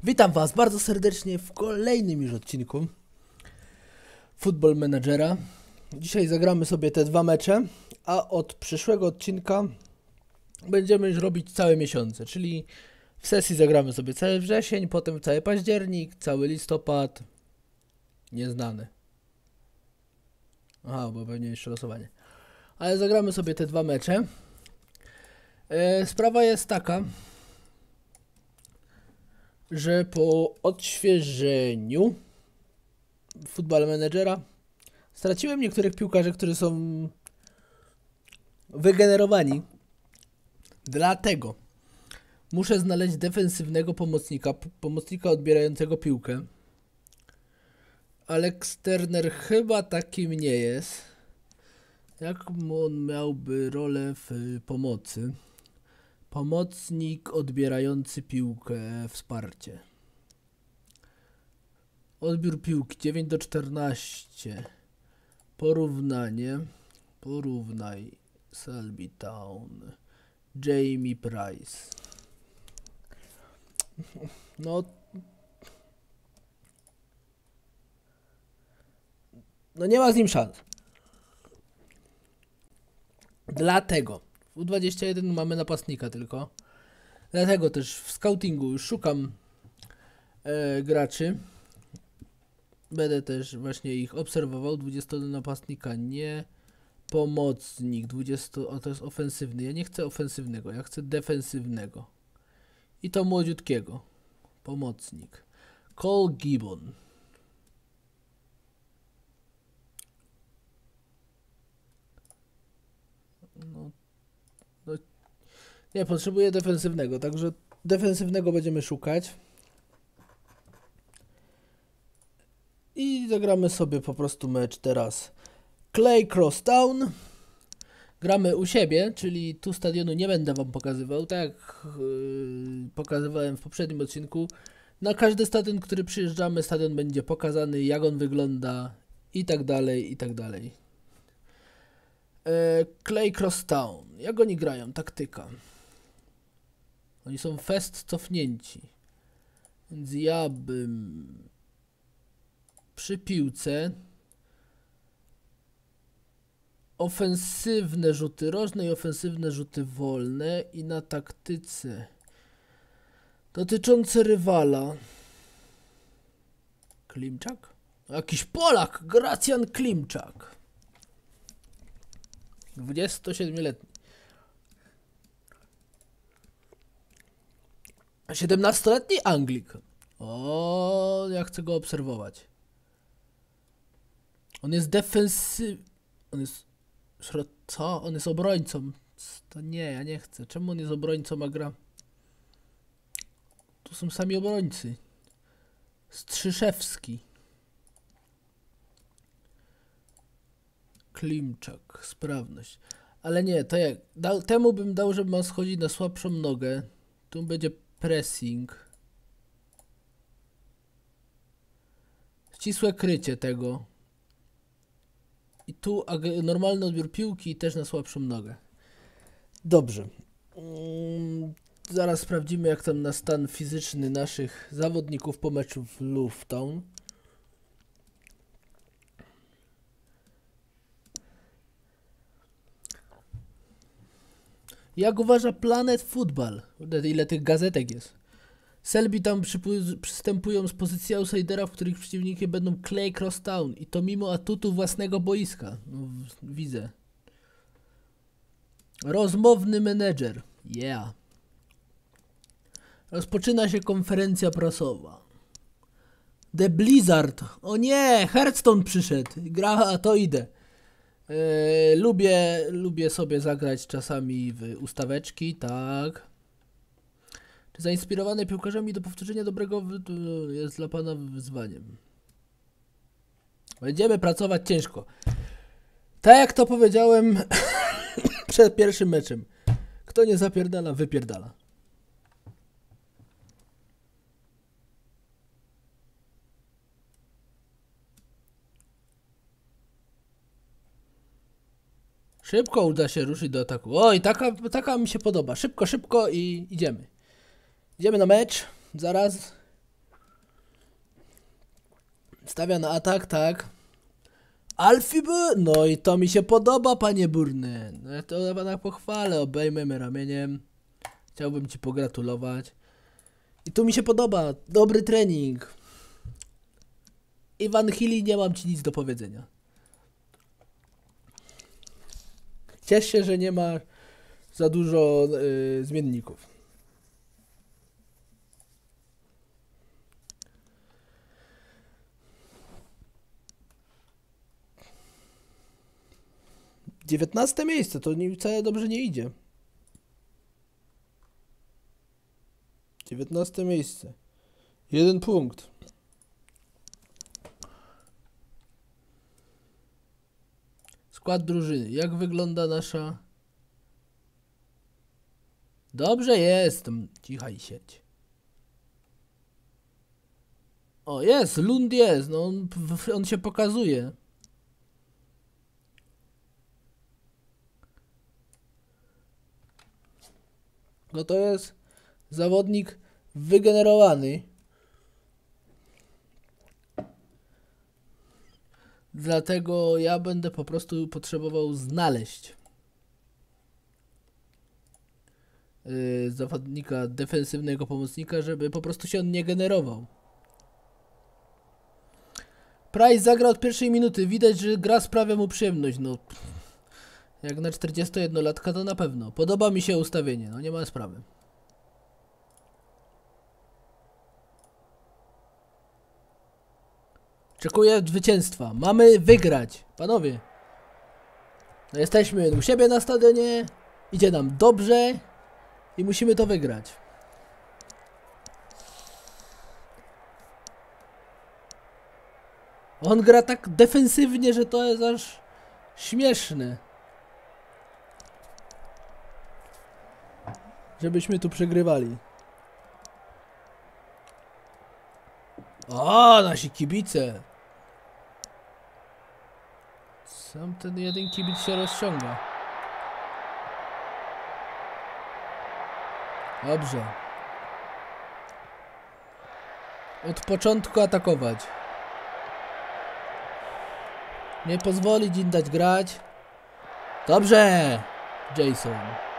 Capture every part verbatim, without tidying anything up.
Witam Was bardzo serdecznie w kolejnym już odcinku Football Managera. Dzisiaj zagramy sobie te dwa mecze, a od przyszłego odcinka będziemy już robić całe miesiące, czyli w sesji zagramy sobie cały wrzesień, potem cały październik, cały listopad, nieznany. Aha, bo pewnie jeszcze losowanie. Ale zagramy sobie te dwa mecze. E, sprawa jest taka, że po odświeżeniu Football Managera straciłem niektórych piłkarzy, którzy są wygenerowani. Dlatego muszę znaleźć defensywnego pomocnika, pomocnika odbierającego piłkę. Alex Turner chyba takim nie jest. Jak on miałby rolę w pomocy? Pomocnik odbierający piłkę, wsparcie. Odbiór piłki dziewięć do czternastu. Porównanie. Porównaj. Selby Town. Jamie Price. No. No nie ma z nim szans. Dlatego. W U dwadzieścia jeden mamy napastnika tylko. Dlatego też w scoutingu już szukam e, graczy. Będę też właśnie ich obserwował. dwudziestu napastnika nie. Pomocnik dwudziestu. O, to jest ofensywny. Ja nie chcę ofensywnego. Ja chcę defensywnego. I to młodziutkiego. Pomocnik. Cole Gibbon. No. No, nie, potrzebuję defensywnego, także defensywnego będziemy szukać. I zagramy sobie po prostu mecz teraz. Clay Cross Town. Gramy u siebie, czyli tu stadionu nie będę wam pokazywał, tak jak yy, pokazywałem w poprzednim odcinku. Na każdy stadion, który przyjeżdżamy, stadion będzie pokazany, jak on wygląda i tak dalej, i tak dalej. Clay Cross Town. Jak oni grają? Taktyka. Oni są fest cofnięci. Więc ja bym przy piłce ofensywne rzuty rożne i ofensywne rzuty wolne i na taktyce dotyczące rywala. Klimczak? Jakiś Polak! Gracjan Klimczak. dwudziestosiedmioletni. siedemnastoletni Anglik. O, ja chcę go obserwować. On jest defensyw... On jest... Co? On jest obrońcą. To nie, ja nie chcę. Czemu on jest obrońcą, a gra? Tu są sami obrońcy. Strzyszewski. Klimczak. Sprawność. Ale nie, to jak... Dał, temu bym dał, żeby ma schodzić na słabszą nogę. Tu będzie pressing. Ścisłe krycie tego. I tu normalny odbiór piłki i też na słabszą nogę. Dobrze. Hmm, zaraz sprawdzimy, jak tam na stan fizyczny naszych zawodników po meczu w Luton. Jak uważa Planet Football? Ile tych gazetek jest? Selby tam przystępują z pozycji outsidera, w których przeciwnikiem będą Clay Cross Town. I to mimo atutu własnego boiska. No, widzę. Rozmowny menedżer. Yeah. Rozpoczyna się konferencja prasowa. The Blizzard. O nie, Hearthstone przyszedł. Gra, a to idę. Yy, lubię, lubię sobie zagrać czasami w ustaweczki, tak. Czy zainspirowane piłkarzami do powtórzenia dobrego jest dla pana wyzwaniem? Będziemy pracować ciężko. Tak jak to powiedziałem przed pierwszym meczem. Kto nie zapierdala, wypierdala. Szybko uda się ruszyć do ataku. Oj, taka, taka mi się podoba. Szybko, szybko i idziemy. Idziemy na mecz. Zaraz. Stawia na atak, tak. Alfib, no i to mi się podoba, panie Burny. No to pana pochwalę, obejmiemy ramieniem. Chciałbym ci pogratulować. I tu mi się podoba, dobry trening. Iwan Hili, nie mam ci nic do powiedzenia. Ciesz się, że nie ma za dużo yy, zmienników. dziewiętnaste miejsce, to nie, wcale dobrze nie idzie. dziewiętnaste miejsce. Jeden punkt. Skład drużyny. Jak wygląda nasza... Dobrze jest. Cicha i sieć. O, jest. Lund jest. No on, on się pokazuje. No to jest zawodnik wygenerowany. Dlatego ja będę po prostu potrzebował znaleźć yy, zawodnika defensywnego pomocnika, żeby po prostu się on nie generował. Price zagra od pierwszej minuty. Widać, że gra sprawia mu przyjemność. No, jak na czterdziestojednolatka to na pewno. Podoba mi się ustawienie. No nie ma sprawy. Oczekuję zwycięstwa. Mamy wygrać. Panowie. No jesteśmy u siebie na stadionie. Idzie nam dobrze. I musimy to wygrać. On gra tak defensywnie, że to jest aż śmieszne. Żebyśmy tu przegrywali. O, nasi kibice. Sam ten jeden kibic się rozciąga. Dobrze. Od początku atakować. Nie pozwolić im dać grać. Dobrze! Jason.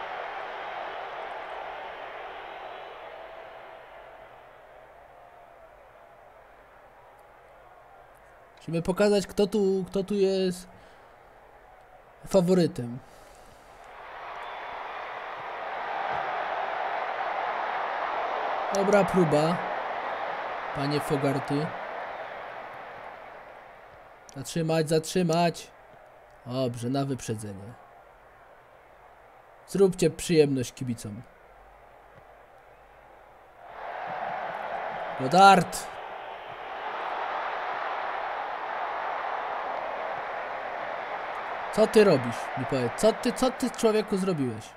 Musimy pokazać, kto tu, kto tu jest faworytem. Dobra próba. Panie Fogarty. Zatrzymać, zatrzymać. Dobrze, na wyprzedzenie. Zróbcie przyjemność kibicom. Godard. Co ty robisz? Mi powiedz, co ty, co ty człowieku zrobiłeś?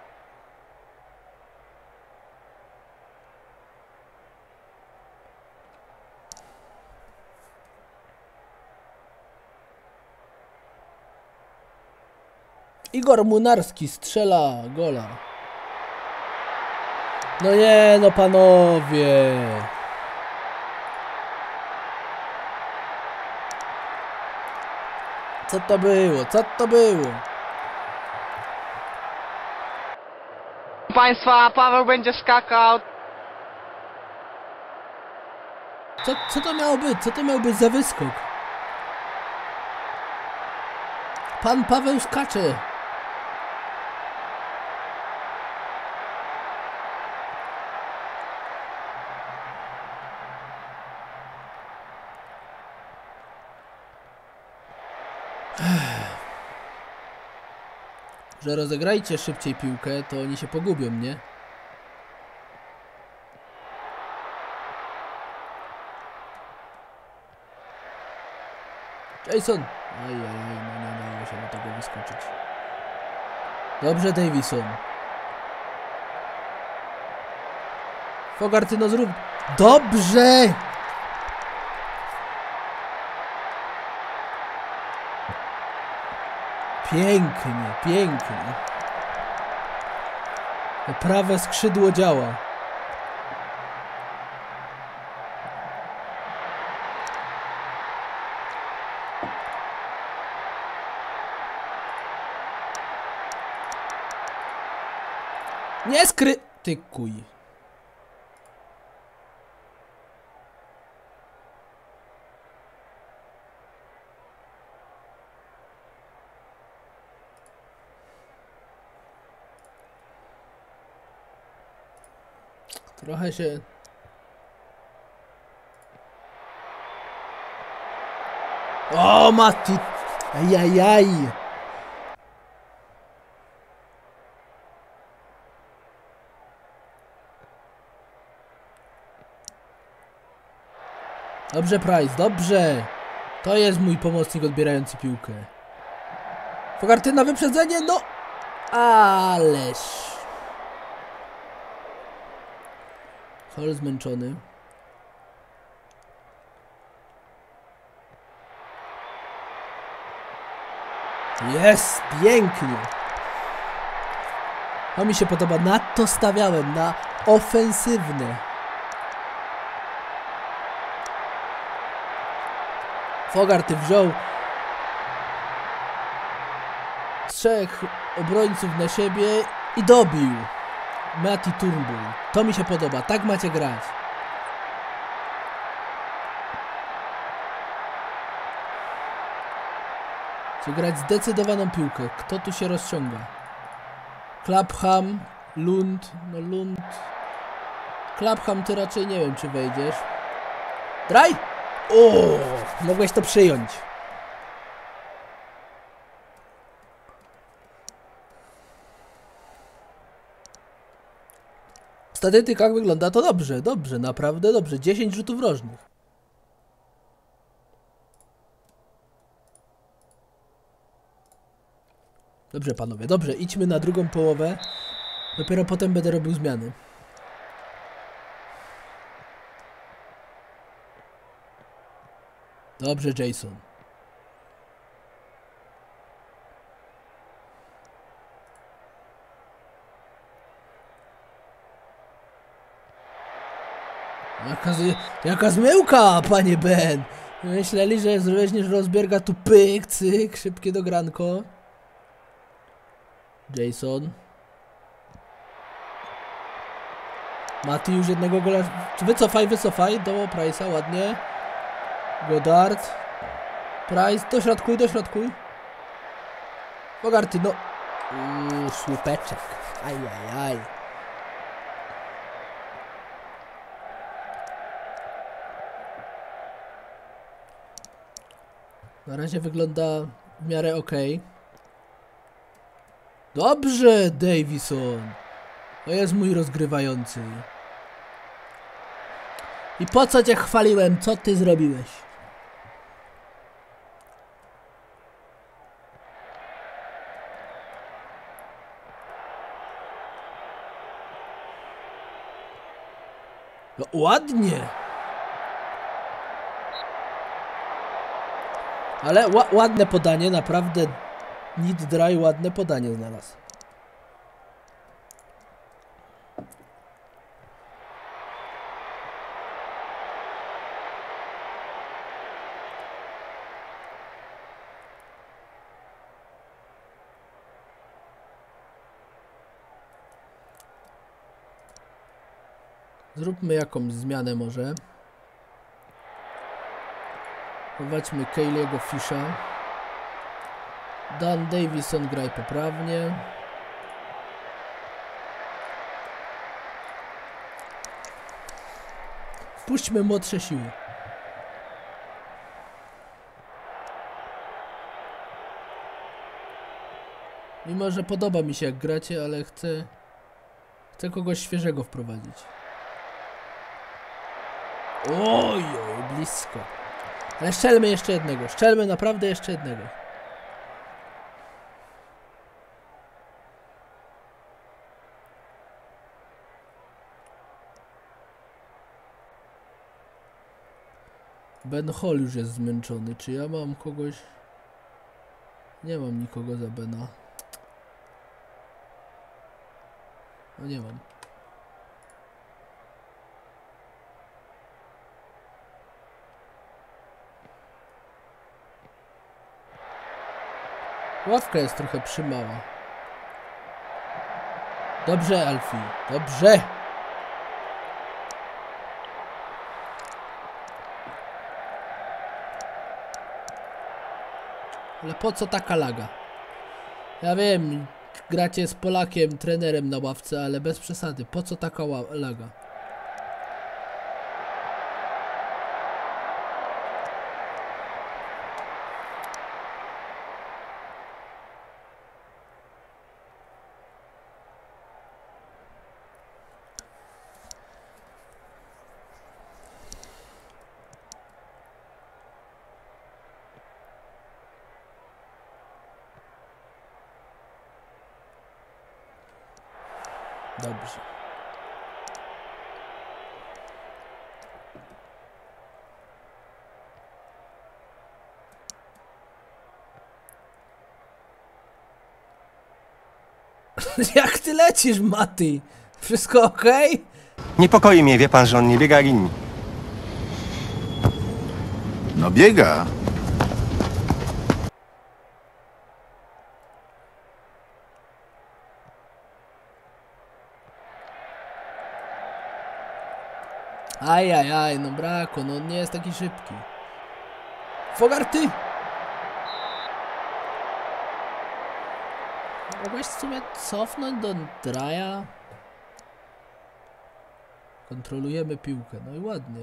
Igor Munarski strzela gola. No nie, no panowie. Co to było? Co to było? Państwa, Paweł będzie skakał. Co, co to miało być? Co to miał być za wyskok? Pan Paweł skacze. Że rozegrajcie szybciej piłkę, to oni się pogubią, nie? Jason! Ajajaj, no nie dało się do tego wyskoczyć. Dobrze, Davison. Fogarty, no zrób... Dobrze! Pięknie, pięknie. Prawe skrzydło działa. Nie skrytykuj. Trochę się... O, Mati! Ajajaj! Dobrze, Price, dobrze! To jest mój pomocnik odbierający piłkę. Fogarty na wyprzedzenie, no! Ależ... Hol zmęczony. Jest! Pięknie! To mi się podoba. Na to stawiałem. Na ofensywne. Fogarty wziął trzech obrońców na siebie i dobił. Mati Turnbull. To mi się podoba. Tak macie grać. Chcę grać zdecydowaną piłkę. Kto tu się rozciąga? Clapham, Lund. No Lund. Clapham, ty raczej nie wiem, czy wejdziesz. Draj! O, mogłeś to przyjąć. W statystykach wygląda to dobrze, dobrze, naprawdę dobrze. dziesięć rzutów rożnych. Dobrze, panowie, dobrze. Idźmy na drugą połowę. Dopiero potem będę robił zmiany. Dobrze, Jason. Jaka, z, jaka zmyłka, panie Ben! Myśleli, że weźmiesz Rosberga, tu pyk, cyk, szybkie dogranko. Jason. Mati już jednego gola... Wycofaj, wycofaj do Price'a, ładnie. Godard. Price, dośrodkuj, dośrodkuj. Fogarty, no. Uuu, słupeczek. Ajajaj. Na razie wygląda w miarę ok. Dobrze, Davison. To jest mój rozgrywający. I po co cię chwaliłem? Co ty zrobiłeś? No ładnie. Ale ła ładne podanie, naprawdę. Need Dry ładne podanie znalazł. Zróbmy jakąś zmianę może. Prowadźmy Kaylee'ego Fisha. Dan Davison graj poprawnie. Puśćmy młodsze siły. Mimo, że podoba mi się jak gracie, ale chcę... Chcę kogoś świeżego wprowadzić. Oj, oj, blisko. Ale szczelmy jeszcze jednego. Szczelmy naprawdę jeszcze jednego. Ben Hall już jest zmęczony. Czy ja mam kogoś? Nie mam nikogo za Bena. No nie mam. Ławka jest trochę przymała. Dobrze, Alfie. Dobrze. Ale po co taka laga? Ja wiem, gracie z Polakiem, trenerem na ławce, ale bez przesady. Po co taka laga? Dobrze. Jak ty lecisz, Mati? Wszystko okej? Okay? Niepokoi mnie, wie pan, że on nie biega jak inni. No biega. Aj, aj, aj, no brakło, no on nie jest taki szybki. Fogarty! Mogłeś w sumie cofnąć do Draja? Kontrolujemy piłkę, no i ładnie.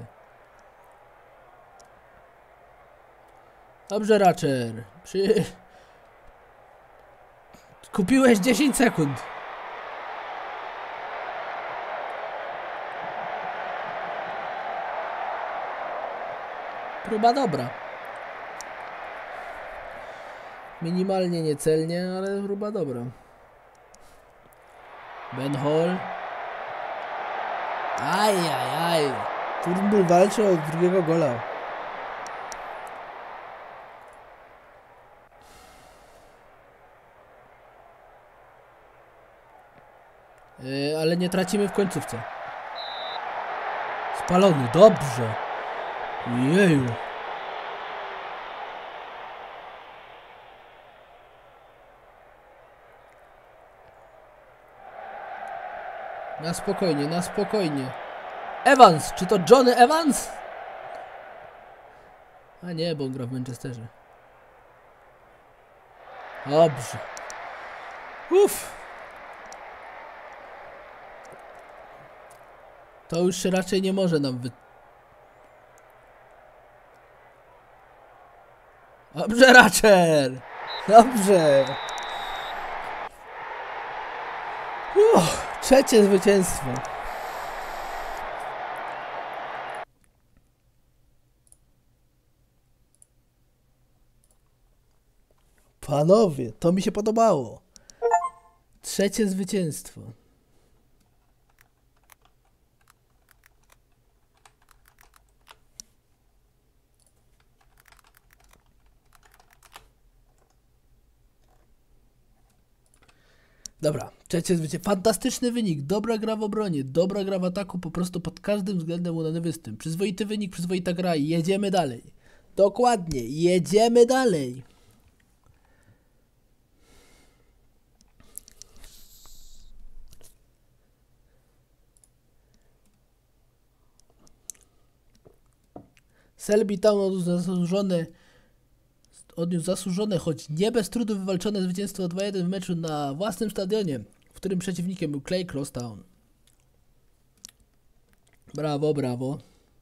Dobrze, Ratcher. Przy... Kupiłeś dziesięć sekund. Próba dobra. Minimalnie niecelnie, ale próba dobra. Ben Hall. Aj, aj, aj. Turnbull walczy o drugiego gola. Yy, ale nie tracimy w końcówce. Spalony, dobrze. Jeju. Na spokojnie, na spokojnie. Evans, czy to Johnny Evans? A nie, bo on gra w Manchesterze. Dobrze. Uff. To już się raczej nie może nam wy... Dobrze, Ratcher! Dobrze! Uff, trzecie zwycięstwo. Panowie, to mi się podobało. Trzecie zwycięstwo. Dobra, trzecie zwycięstwo. Fantastyczny wynik, dobra gra w obronie, dobra gra w ataku, po prostu pod każdym względem udany występ. Przyzwoity wynik, przyzwoita gra i jedziemy dalej. Dokładnie, jedziemy dalej. Selby Town odniósł zasłużone, odniósł zasłużone, choć nie bez trudu wywalczone zwycięstwo dwa jeden w meczu na własnym stadionie, w którym przeciwnikiem był Clay Cross Town. Brawo, brawo.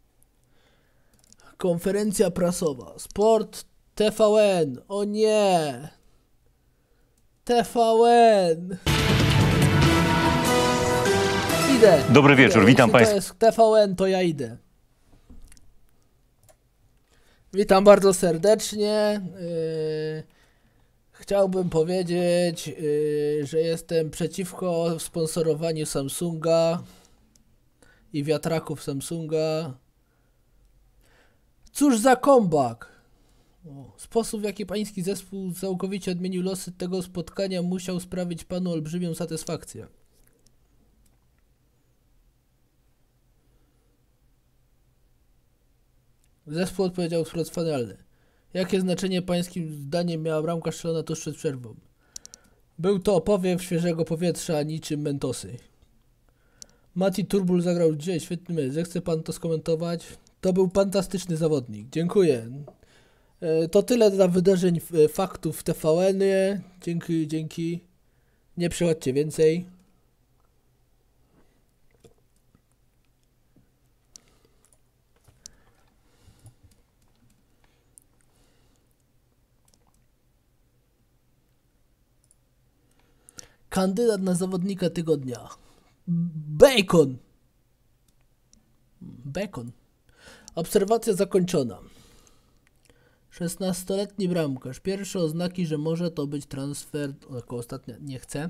Konferencja prasowa. Sport T V N. O nie. T V N. Idę. Dobry wieczór, idę. witam Jeśli państwa. to jest T V N, to ja idę. Witam bardzo serdecznie. Yy, chciałbym powiedzieć, yy, że jestem przeciwko sponsorowaniu Samsunga i wiatraków Samsunga. Cóż za comeback! O, sposób, w jaki pański zespół całkowicie odmienił losy tego spotkania, musiał sprawić panu olbrzymią satysfakcję. Zespół odpowiedział wspaniale. Jakie znaczenie pańskim zdaniem miała bramka strzelona tuż przed przerwą? Był to powiew świeżego powietrza niczym mentosy. Mati Turbul zagrał dzisiaj świetny mecz. Zechce pan to skomentować? To był fantastyczny zawodnik. Dziękuję. E, to tyle dla wydarzeń e, faktów w T V N-ie. Dzięki, dzięki. Nie przychodźcie więcej. Kandydat na zawodnika tygodnia. Bacon. Bacon. Obserwacja zakończona. szesnastoletni bramkarz. Pierwsze oznaki, że może to być transfer. Jako ostatnia nie chcę.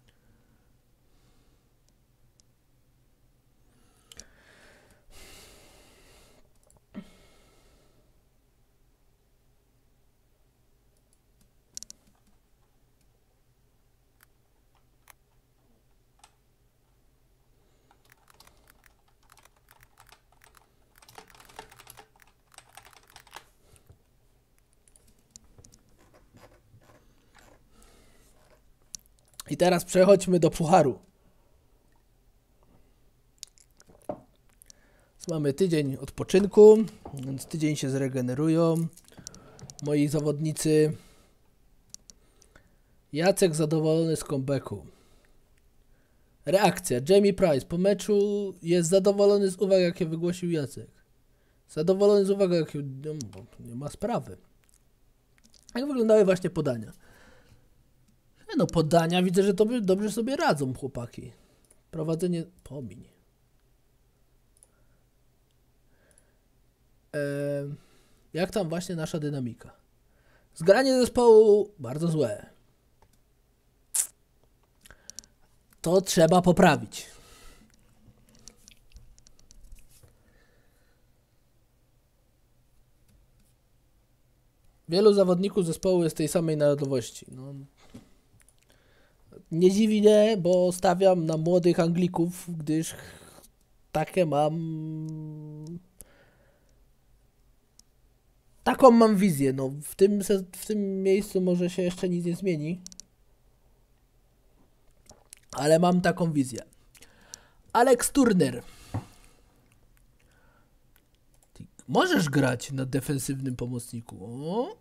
I teraz przechodźmy do pucharu. Mamy tydzień odpoczynku, więc tydzień się zregenerują. Moi zawodnicy. Jacek zadowolony z comebacku. Reakcja. Jamie Price po meczu jest zadowolony z uwag, jakie wygłosił Jacek. Zadowolony z uwag, jakie... No, nie ma sprawy. Jak wyglądały właśnie podania? No podania widzę, że to dobrze sobie radzą chłopaki. Prowadzenie... Pomiń. Eee, jak tam właśnie nasza dynamika? Zgranie zespołu bardzo złe. To trzeba poprawić. Wielu zawodników zespołu jest tej samej narodowości. No. Nie dziwi mnie, bo stawiam na młodych Anglików, gdyż takie mam... Taką mam wizję. No, w tym, w tym miejscu może się jeszcze nic nie zmieni. Ale mam taką wizję. Alex Turner. Ty możesz grać na defensywnym pomocniku. O.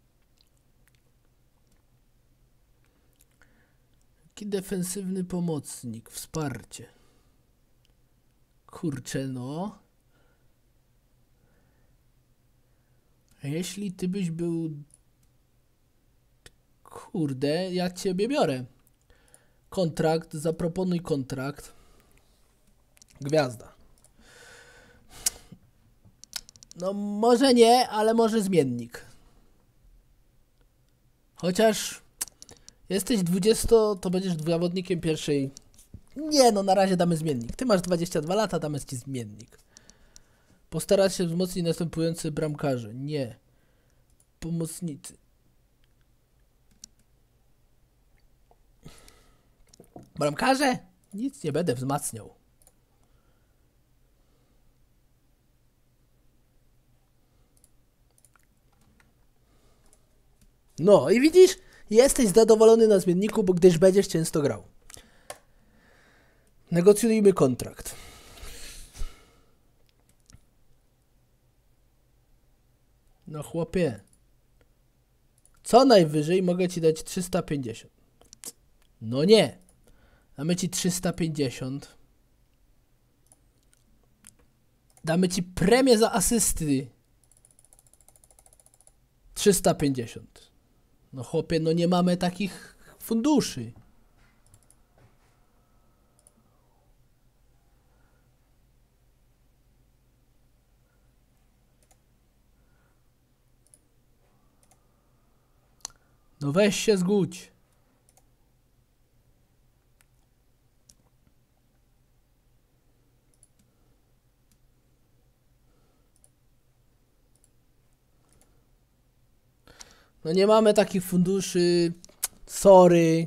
Jaki defensywny pomocnik? Wsparcie. Kurczę no. Jeśli ty byś był... Kurde, ja ciebie biorę. Kontrakt, zaproponuj kontrakt. Gwiazda. No może nie, ale może zmiennik. Chociaż jesteś dwudziesto, to będziesz zawodnikiem pierwszej. Nie, no na razie damy zmiennik. Ty masz dwadzieścia dwa lata, damy ci zmiennik. Postarać się wzmocnić następujący bramkarze. Nie. Pomocnicy. Bramkarze? Nic nie będę wzmacniał. No i widzisz? Jesteś zadowolony na zmienniku, bo gdyż będziesz często grał. Negocjujmy kontrakt. No chłopie. Co najwyżej mogę ci dać trzysta pięćdziesiąt. No nie. Damy ci trzysta pięćdziesiąt. Damy ci premię za asysty. trzysta pięćdziesiąt. No chłopie, no nie mamy takich funduszy. No weź się zgódź. No nie mamy takich funduszy. Sorry.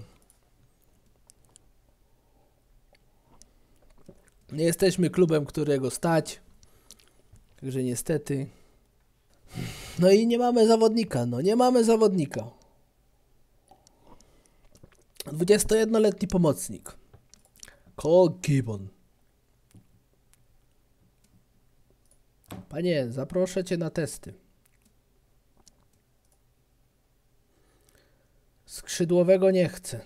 Nie jesteśmy klubem, którego stać. Także niestety. No i nie mamy zawodnika. No nie mamy zawodnika. dwudziestojednoletni pomocnik. Cole Gibbon. Panie, zaproszę cię na testy. Skrzydłowego nie chcę.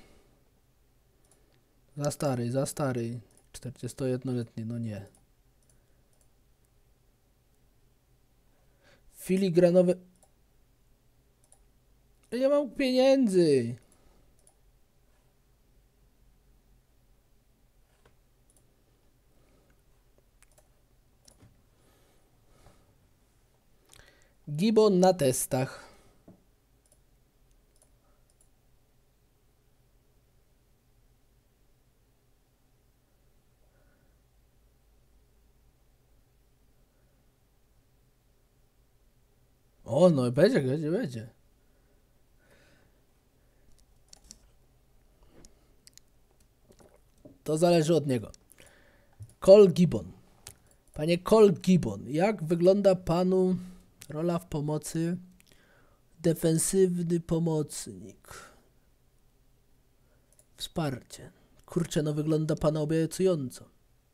Za stary, za stary. czterdziestojednoletni, no nie. Filigranowy... Nie mam pieniędzy. Gibbon na testach. O, no będzie, będzie, będzie. To zależy od niego. Cole Gibbon. Panie Cole Gibbon, jak wygląda panu rola w pomocy? Defensywny pomocnik. Wsparcie. Kurczę, no wygląda pana obiecująco.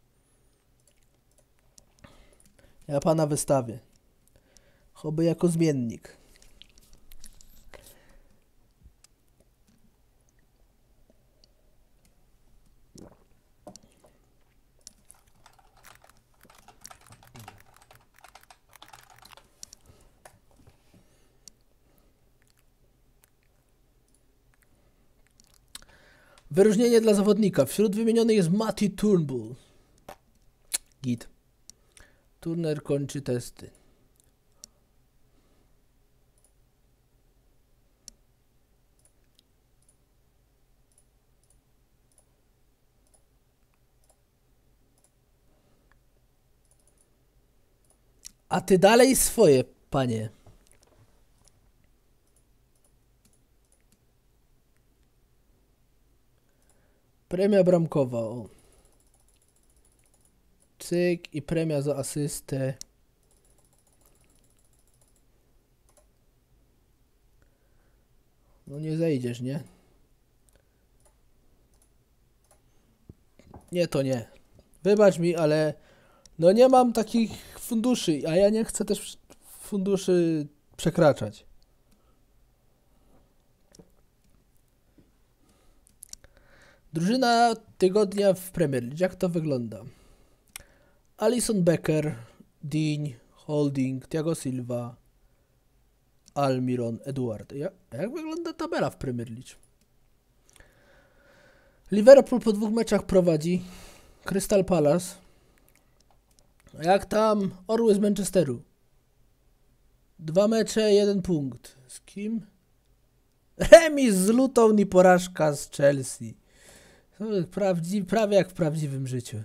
Ja pana wystawię. Choby jako zmiennik. Wyróżnienie dla zawodnika. Wśród wymienionych jest Matty Turnbull. Git. Turner kończy testy. A ty dalej swoje, panie. Premia bramkowa, o. Cyk i premia za asystę. No nie zejdziesz, nie? Nie, to nie. Wybacz mi, ale no nie mam takich funduszy, a ja nie chcę też funduszy przekraczać. Drużyna tygodnia w Premier League. Jak to wygląda? Alisson Becker, Dean, Holding, Thiago Silva, Almiron, Edward. Jak, jak wygląda tabela w Premier League? Liverpool po dwóch meczach prowadzi. Crystal Palace. Jak tam Orły z Manchesteru? Dwa mecze, jeden punkt. Z kim? Remis z Luton i porażka z Chelsea. Prawdzi- prawie jak w prawdziwym życiu.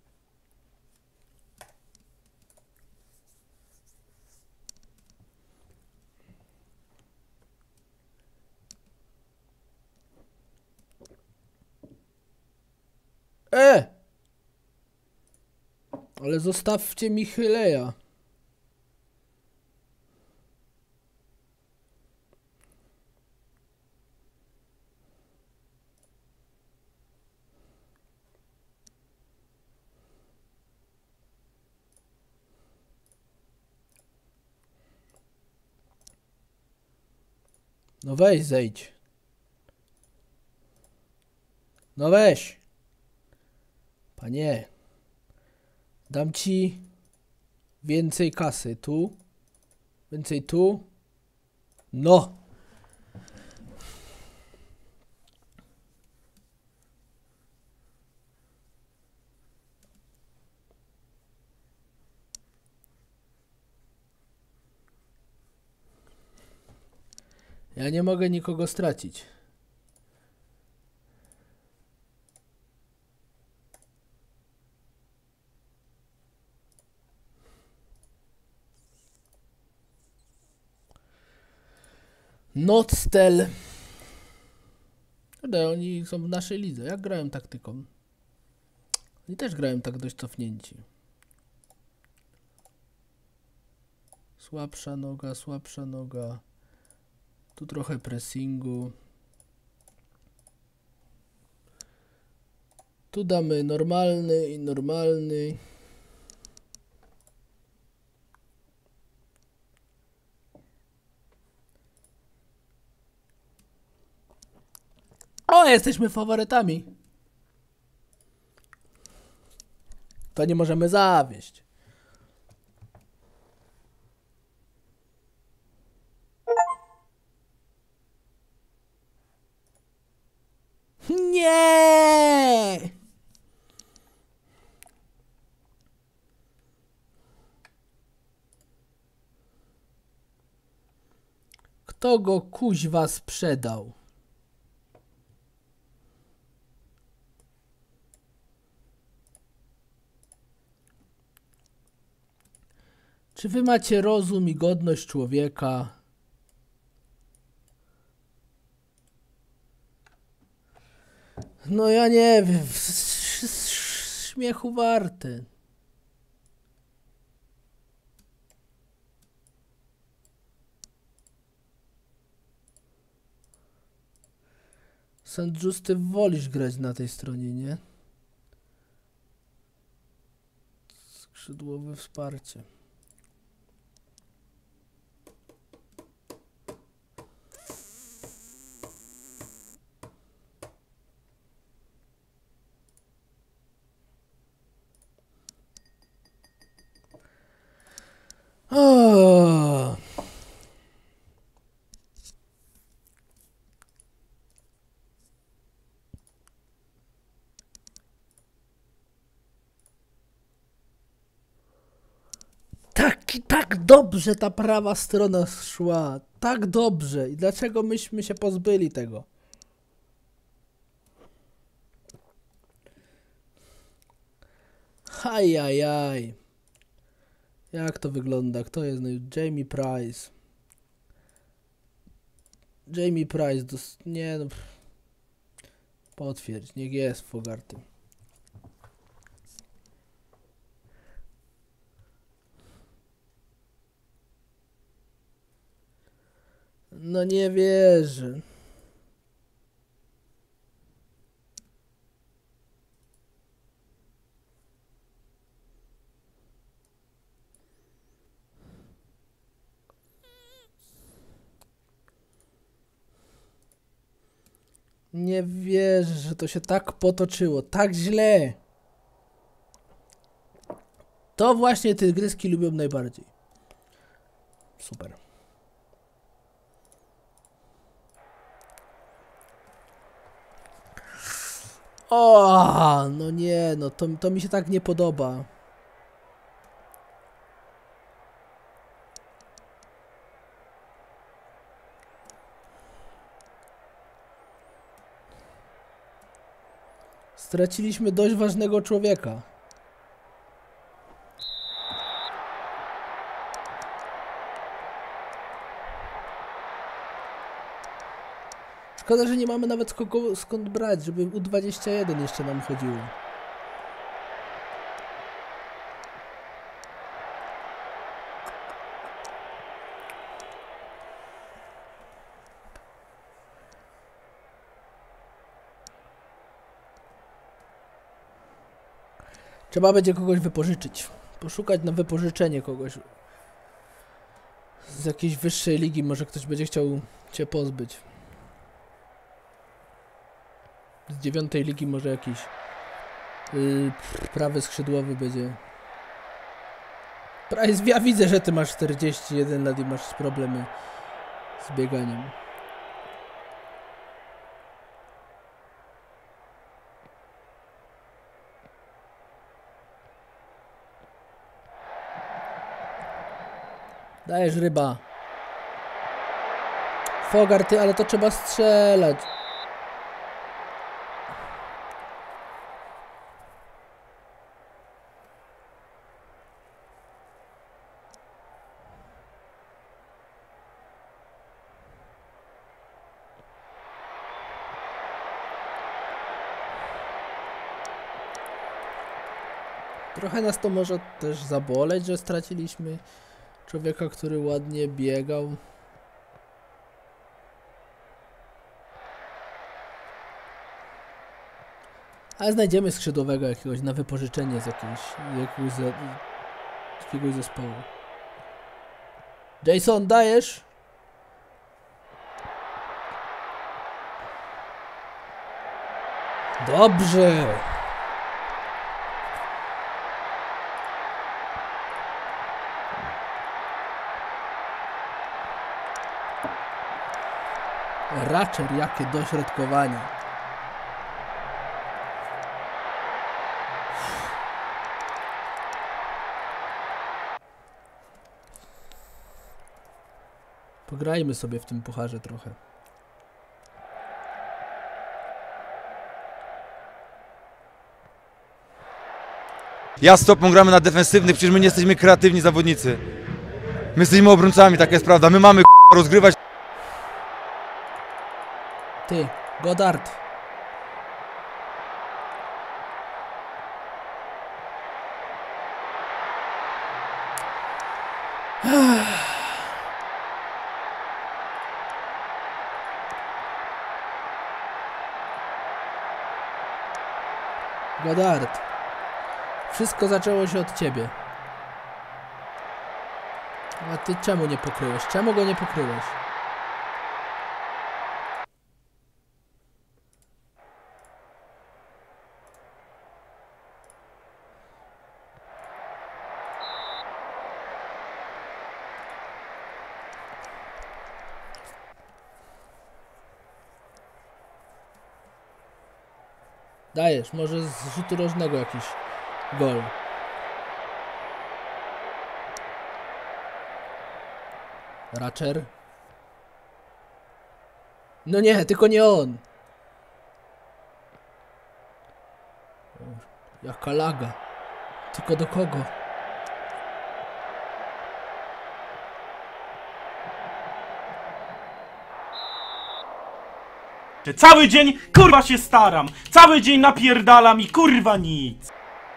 E! Ale zostawcie mi Chyleja. No weź, zejdź. No weź. Panie. Dam ci więcej kasy. Tu. Więcej tu. No. Ja nie mogę nikogo stracić. Notstel. Kurde, oni są w naszej lidze. Jak grałem taktyką? Oni też grałem tak dość cofnięci. Słabsza noga, słabsza noga. Tu trochę pressingu. Tu damy normalny i normalny. O, jesteśmy faworytami. To nie możemy zawieść. Nie! Kto go kuźwa sprzedał? Czy wy macie rozum i godność człowieka? No ja nie wiem. Śmiechu warte. Saint Just, ty wolisz grać na tej stronie, nie? Skrzydłowe wsparcie. O! Tak, tak dobrze ta prawa strona szła. Tak dobrze. I dlaczego myśmy się pozbyli tego? Ajajaj. Jak to wygląda? Kto jest? No, Jamie Price. Jamie Price. Dos nie no. Potwierdź. Niech jest Fogarty. No nie wierzę. Nie wierzę, że to się tak potoczyło. Tak źle. To właśnie tygryski lubią najbardziej. Super. O, no nie, no to, to mi się tak nie podoba. Straciliśmy dość ważnego człowieka. Szkoda, że nie mamy nawet kogo, skąd brać, żeby U dwadzieścia jeden jeszcze nam chodziło. Trzeba będzie kogoś wypożyczyć. Poszukać na wypożyczenie kogoś. Z jakiejś wyższej ligi, może ktoś będzie chciał cię pozbyć. Z dziewiątej ligi może jakiś yy, prawy skrzydłowy będzie. Price, ja widzę, że ty masz czterdzieści jeden lat i masz problemy z bieganiem. Dajesz ryba. Fogarty, ale to trzeba strzelać. Trochę nas to może też zaboleć, że straciliśmy człowieka, który ładnie biegał. Ale znajdziemy skrzydłowego jakiegoś na wypożyczenie z jakiejś, jakiegoś, z jakiegoś zespołu. Jason, dajesz? Dobrze. Ratcher, jakie dośrodkowanie. Pograjmy sobie w tym pucharze trochę. Ja z Topą gramy na defensywnych, przecież my nie jesteśmy kreatywni zawodnicy. My jesteśmy obrońcami, taka jest prawda. My mamy k***a rozgrywać. Ty, Godard. Godard. Wszystko zaczęło się od ciebie. A ty czemu nie pokryłeś? Czemu go nie pokryłeś? Dajesz, może z rzutu rożnego jakiś gol. Ratcher. No nie, tylko nie on. Jaka laga. Tylko do kogo? Cały dzień kurwa się staram, cały dzień napierdalam i kurwa nic.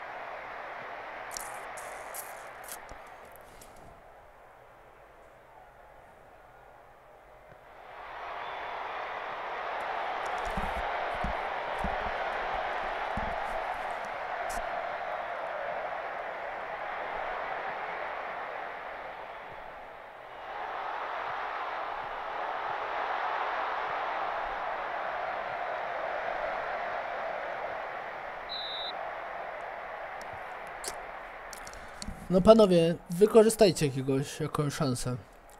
No panowie, wykorzystajcie jakiegoś, jakąś szansę.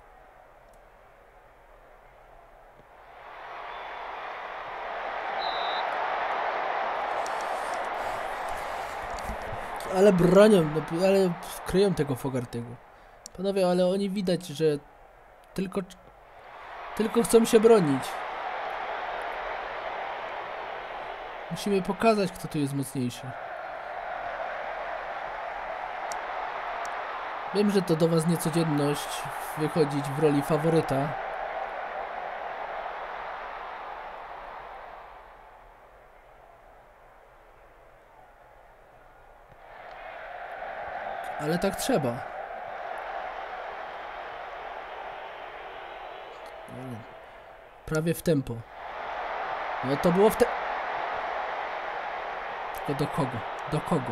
Ale bronią, no, ale kryją tego Fogartiego. Panowie, ale oni widać, że tylko, tylko chcą się bronić. Musimy pokazać, kto tu jest mocniejszy. Wiem, że to do was niecodzienność wychodzić w roli faworyta. Ale tak trzeba. Prawie w tempo. No to było w te... Tylko do kogo? Do kogo?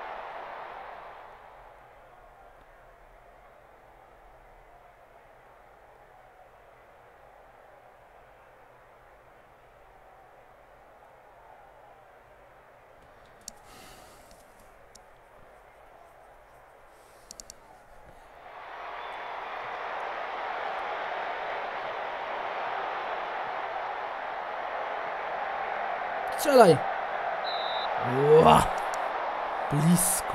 Strzelaj! Ła! Blisko.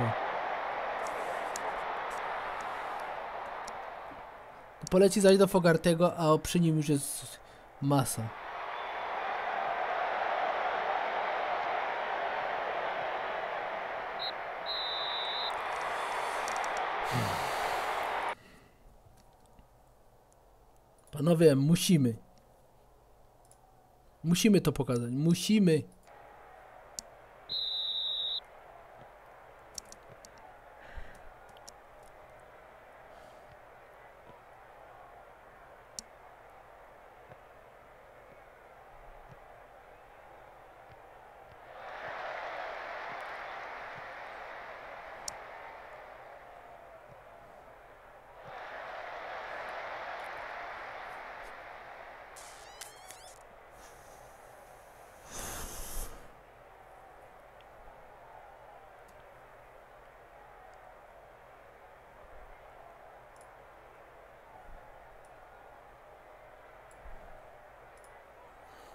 Poleci zaś do Fogartiego, a przy nim już jest masa. Panowie, musimy. Musimy to pokazać. Musimy.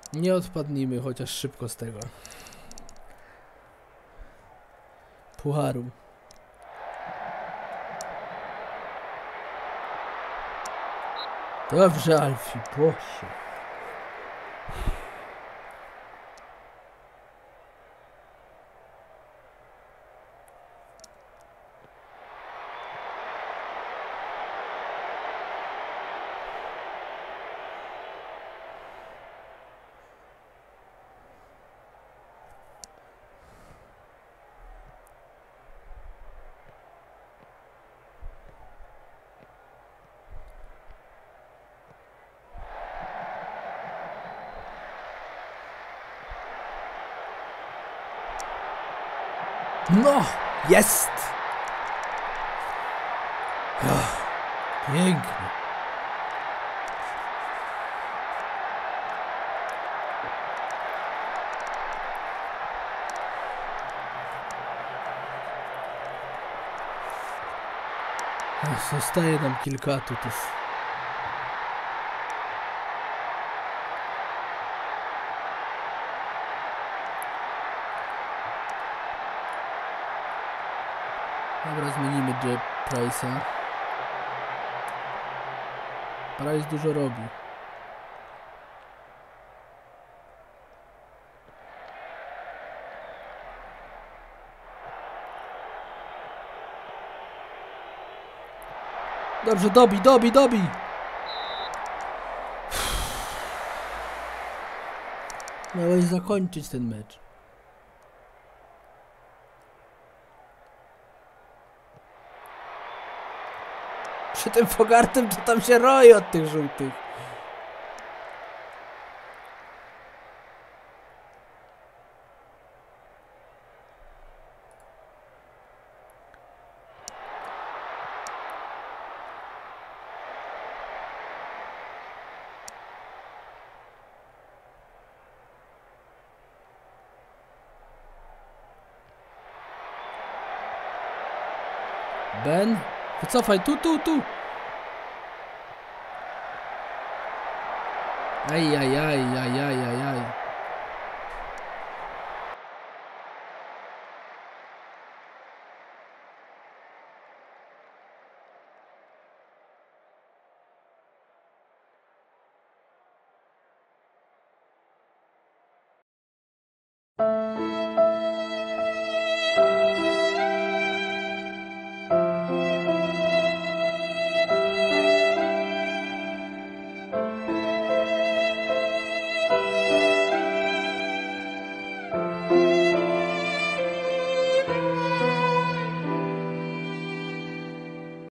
Nie odpadnijmy chociaż szybko z tego pucharu. Dobrze, Alfie, proszę. No, jest! Ach, pięknie. Ach, zostaje nam kilka atutów. Dobra, zmienimy J. Price'a. Price dużo robi. Dobrze, dobi, dobi, dobi! Miałeś zakończyć ten mecz. Przy tym Fogartem to tam się roi od tych żółtych. Ben? Wycofaj, tu, tu, tu! Aj, aj, aj, aj, aj, aj, aj.